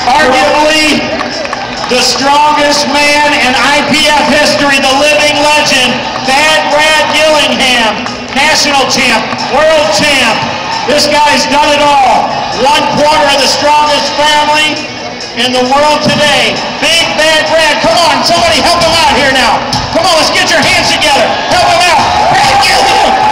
Arguably the strongest man in IPF history, the living legend, Bad Brad Gillingham, national champ, world champ. This guy's done it all. 1/4 of the strongest family in the world today. Big Bad Brad, come on, somebody help him out here now. Come on, let's get your hands together. Help him out. Brad Gillingham.